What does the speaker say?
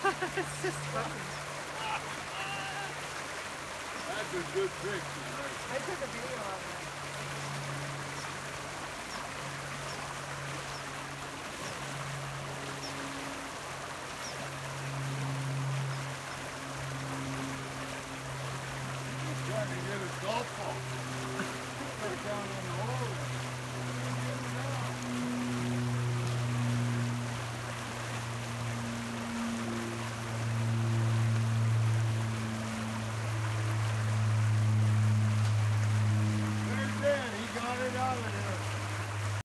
It's just funny. That's a good picture, right? I took a video of it. Trying to get a golf ball. Right down on the hole. There's Dan. He got it out of there.